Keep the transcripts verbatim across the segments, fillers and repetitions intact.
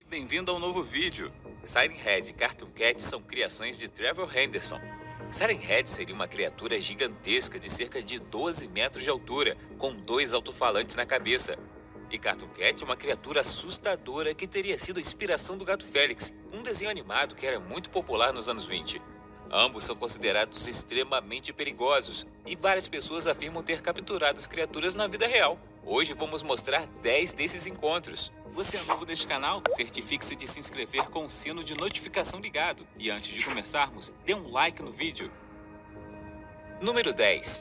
Bem-vindo ao novo vídeo. Siren Head e Cartoon Cat são criações de Trevor Henderson. Siren Head seria uma criatura gigantesca de cerca de doze metros de altura, com dois alto-falantes na cabeça. E Cartoon Cat é uma criatura assustadora que teria sido a inspiração do Gato Félix, um desenho animado que era muito popular nos anos vinte. Ambos são considerados extremamente perigosos e várias pessoas afirmam ter capturado as criaturas na vida real. Hoje vamos mostrar dez desses encontros. Você é novo neste canal? Certifique-se de se inscrever com o sino de notificação ligado. E antes de começarmos, dê um like no vídeo. Número dez.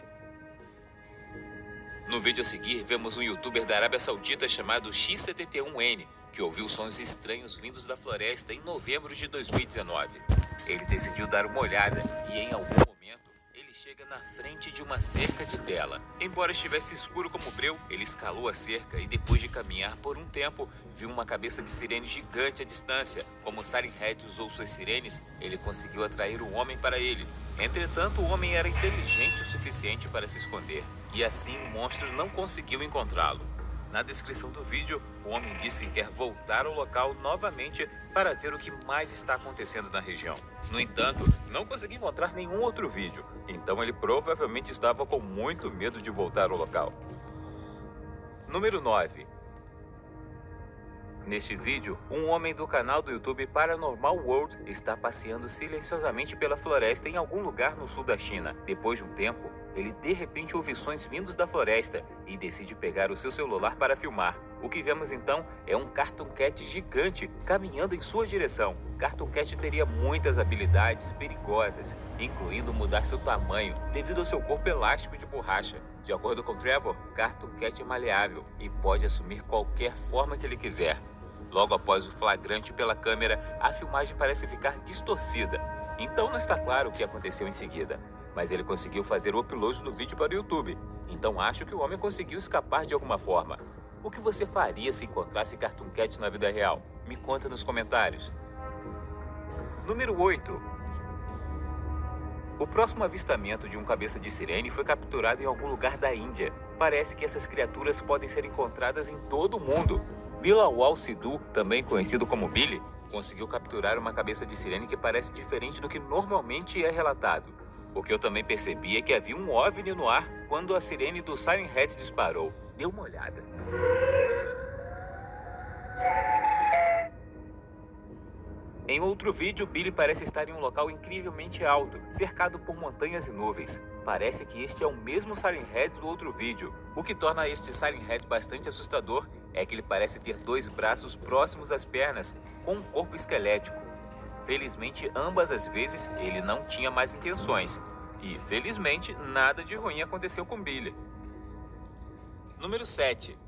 No vídeo a seguir, vemos um youtuber da Arábia Saudita chamado X setenta e um N, que ouviu sons estranhos vindos da floresta em novembro de dois mil e dezenove. Ele decidiu dar uma olhada e, em algum momento, ele chega na frente de uma cerca de tela. Embora estivesse escuro como breu, ele escalou a cerca e, depois de caminhar por um tempo, viu uma cabeça de sirene gigante à distância. Como Siren Head usou suas sirenes, ele conseguiu atrair o homem para ele. Entretanto, o homem era inteligente o suficiente para se esconder, e assim o monstro não conseguiu encontrá-lo. Na descrição do vídeo, o homem disse que quer voltar ao local novamente para ver o que mais está acontecendo na região. No entanto, não consegui encontrar nenhum outro vídeo, então ele provavelmente estava com muito medo de voltar ao local. Número nove. Neste vídeo, um homem do canal do YouTube Paranormal World está passeando silenciosamente pela floresta em algum lugar no sul da China. Depois de um tempo, ele de repente ouve sons vindos da floresta e decide pegar o seu celular para filmar. O que vemos então é um Cartoon Cat gigante caminhando em sua direção. Cartoon Cat teria muitas habilidades perigosas, incluindo mudar seu tamanho devido ao seu corpo elástico de borracha. De acordo com Trevor, Cartoon Cat é maleável e pode assumir qualquer forma que ele quiser. Logo após o flagrante pela câmera, a filmagem parece ficar distorcida. Então não está claro o que aconteceu em seguida. Mas ele conseguiu fazer o upload do vídeo para o YouTube. Então acho que o homem conseguiu escapar de alguma forma. O que você faria se encontrasse Cartoon Cat na vida real? Me conta nos comentários. Número oito. O próximo avistamento de um cabeça de sirene foi capturado em algum lugar da Índia. Parece que essas criaturas podem ser encontradas em todo o mundo. Bilawal Sidhu, também conhecido como Billy, conseguiu capturar uma cabeça de sirene que parece diferente do que normalmente é relatado. O que eu também percebi é que havia um OVNI no ar quando a sirene do Siren Head disparou. Dê uma olhada. Em outro vídeo, Billy parece estar em um local incrivelmente alto, cercado por montanhas e nuvens. Parece que este é o mesmo Siren Head do outro vídeo. O que torna este Siren Head bastante assustador é que ele parece ter dois braços próximos às pernas, com um corpo esquelético. Felizmente, ambas as vezes, ele não tinha mais intenções. E, felizmente, nada de ruim aconteceu com Billy. Número sete.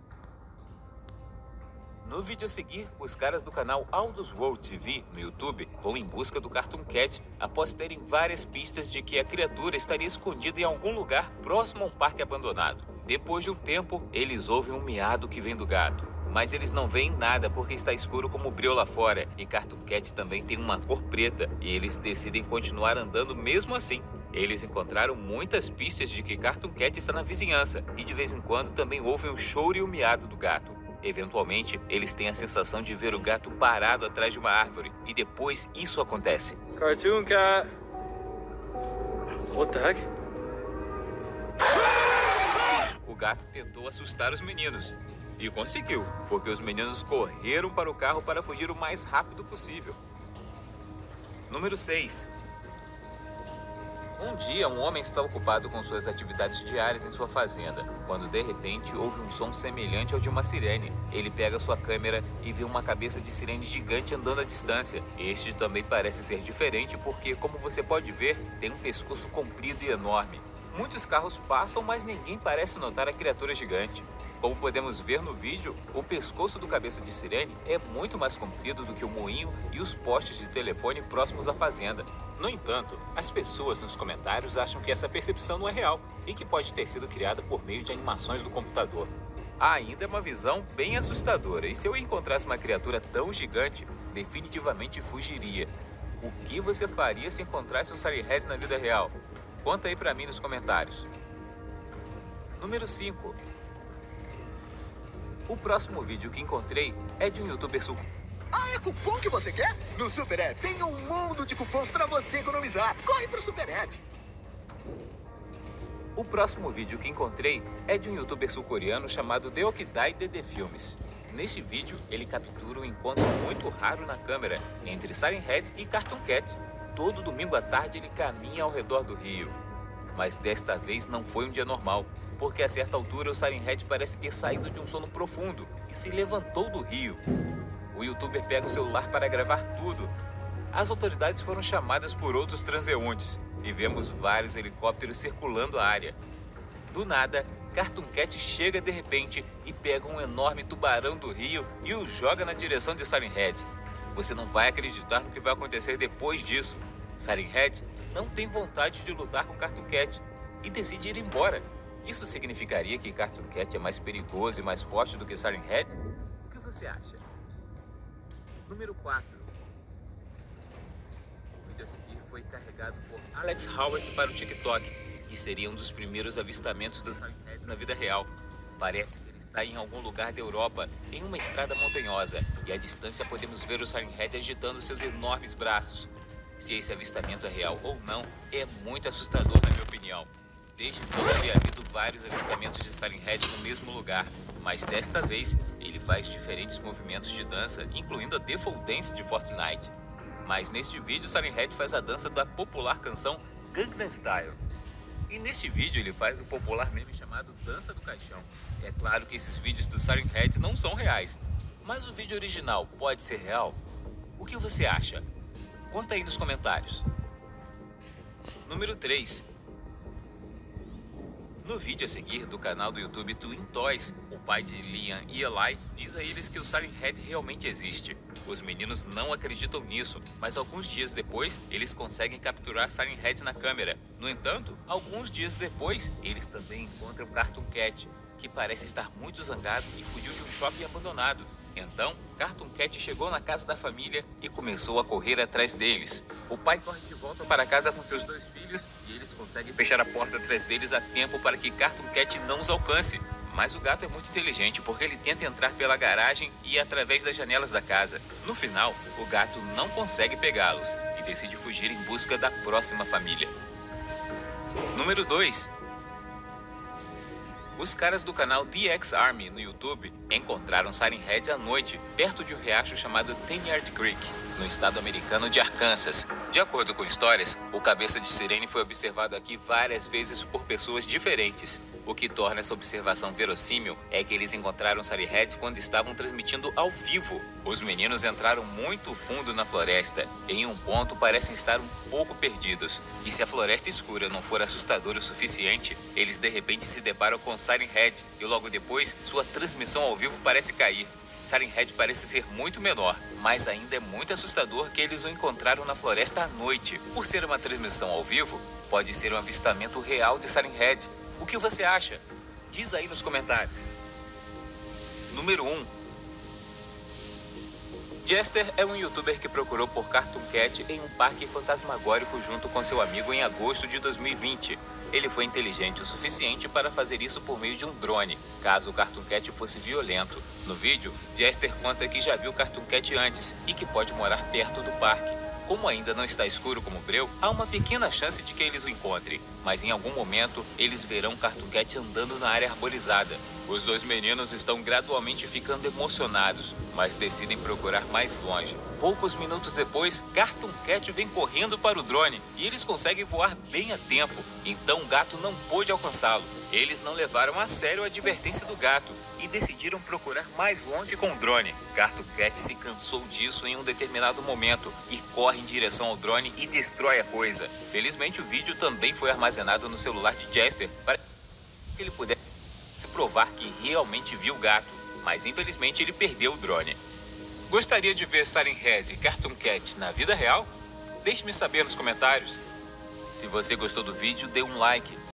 No vídeo a seguir, os caras do canal Aldous World T V no YouTube vão em busca do Cartoon Cat após terem várias pistas de que a criatura estaria escondida em algum lugar próximo a um parque abandonado. Depois de um tempo, eles ouvem um miado que vem do gato. Mas eles não veem nada porque está escuro como o breu lá fora, e Cartoon Cat também tem uma cor preta, e eles decidem continuar andando mesmo assim. Eles encontraram muitas pistas de que Cartoon Cat está na vizinhança, e de vez em quando também ouvem o choro e o miado do gato. Eventualmente, eles têm a sensação de ver o gato parado atrás de uma árvore, e depois isso acontece. Cartoon Cat. What the heck? O gato tentou assustar os meninos. E conseguiu, porque os meninos correram para o carro para fugir o mais rápido possível. Número seis. Um dia, um homem estava ocupado com suas atividades diárias em sua fazenda, quando de repente houve um som semelhante ao de uma sirene. Ele pega sua câmera e vê uma cabeça de sirene gigante andando à distância. Este também parece ser diferente porque, como você pode ver, tem um pescoço comprido e enorme. Muitos carros passam, mas ninguém parece notar a criatura gigante. Como podemos ver no vídeo, o pescoço do cabeça de sirene é muito mais comprido do que o moinho e os postes de telefone próximos à fazenda. No entanto, as pessoas nos comentários acham que essa percepção não é real e que pode ter sido criada por meio de animações do computador. Ainda é uma visão bem assustadora, e se eu encontrasse uma criatura tão gigante, definitivamente fugiria. O que você faria se encontrasse um Siren Head na vida real? Conta aí pra mim nos comentários. Número cinco. O próximo vídeo que encontrei é de um youtuber sul... Ah, é cupom que você quer? No Super App tem um mundo de cupons para você economizar. Corre pro Super App. O próximo vídeo que encontrei é de um youtuber sul-coreano chamado Deokdai Dede Filmes. Neste vídeo, ele captura um encontro muito raro na câmera entre Siren Head e Cartoon Cat. Todo domingo à tarde ele caminha ao redor do rio. Mas desta vez não foi um dia normal, porque a certa altura o Siren Head parece ter saído de um sono profundo e se levantou do rio. O youtuber pega o celular para gravar tudo. As autoridades foram chamadas por outros transeuntes e vemos vários helicópteros circulando a área. Do nada, Cartoon Cat chega de repente e pega um enorme tubarão do rio e o joga na direção de Siren Head. Você não vai acreditar no que vai acontecer depois disso. Siren Head não tem vontade de lutar com Cartoon Cat e decide ir embora. Isso significaria que Cartoon Cat é mais perigoso e mais forte do que Siren Head? O que você acha? Número quatro. O vídeo a seguir foi carregado por Alex Howard para o TikTok e seria um dos primeiros avistamentos do Siren Head na vida real. Parece que ele está em algum lugar da Europa, em uma estrada montanhosa, e à distância podemos ver o Siren Head agitando seus enormes braços. Se esse avistamento é real ou não, é muito assustador na minha opinião. Desde então havia havido vários avistamentos de Siren Head no mesmo lugar, mas desta vez ele faz diferentes movimentos de dança, incluindo a Default Dance de Fortnite. Mas neste vídeo Siren Head faz a dança da popular canção Gangnam Style. E neste vídeo ele faz o popular meme chamado Dança do Caixão. É claro que esses vídeos do Siren Head não são reais, mas o vídeo original pode ser real? O que você acha? Conta aí nos comentários. Número três. No vídeo a seguir do canal do YouTube Twin Toys, o pai de Liam e Eli diz a eles que o Siren Head realmente existe. Os meninos não acreditam nisso, mas alguns dias depois eles conseguem capturar Siren Head na câmera. No entanto, alguns dias depois eles também encontram Cartoon Cat, que parece estar muito zangado e fugiu de um shopping abandonado. Então, Cartoon Cat chegou na casa da família e começou a correr atrás deles. O pai corre de volta para casa com seus dois filhos e eles conseguem fechar a porta atrás deles a tempo para que Cartoon Cat não os alcance. Mas o gato é muito inteligente porque ele tenta entrar pela garagem e ir através das janelas da casa. No final, o gato não consegue pegá-los e decide fugir em busca da próxima família. Número dois. Os caras do canal D X Army no YouTube encontraram Siren Head à noite, perto de um riacho chamado Ten Yard Creek, no estado americano de Arkansas. De acordo com histórias, o cabeça de sirene foi observado aqui várias vezes por pessoas diferentes. O que torna essa observação verossímil é que eles encontraram Siren Head quando estavam transmitindo ao vivo. Os meninos entraram muito fundo na floresta e em um ponto parecem estar um pouco perdidos. E se a floresta escura não for assustadora o suficiente, eles de repente se deparam com Siren Head e logo depois sua transmissão ao vivo parece cair. Siren Head parece ser muito menor, mas ainda é muito assustador que eles o encontraram na floresta à noite. Por ser uma transmissão ao vivo, pode ser um avistamento real de Siren Head. O que você acha? Diz aí nos comentários. Número um. Jester é um youtuber que procurou por Cartoon Cat em um parque fantasmagórico junto com seu amigo em agosto de dois mil e vinte. Ele foi inteligente o suficiente para fazer isso por meio de um drone, caso o Cartoon Cat fosse violento. No vídeo, Jester conta que já viu Cartoon Cat antes e que pode morar perto do parque. Como ainda não está escuro como breu, há uma pequena chance de que eles o encontrem, mas em algum momento eles verão Cartoon Cat andando na área arborizada. Os dois meninos estão gradualmente ficando emocionados, mas decidem procurar mais longe. Poucos minutos depois, Cartoon Cat vem correndo para o drone e eles conseguem voar bem a tempo, então o gato não pôde alcançá-lo. Eles não levaram a sério a advertência do gato e decidiram procurar mais longe com o drone. Cartoon Cat se cansou disso em um determinado momento e corre em direção ao drone e destrói a coisa. Felizmente o vídeo também foi armazenado no celular de Jester para que ele pudesse provar que realmente viu o gato, mas infelizmente ele perdeu o drone. Gostaria de ver Siren Head e Cartoon Cat na vida real? Deixe-me saber nos comentários. Se você gostou do vídeo, dê um like,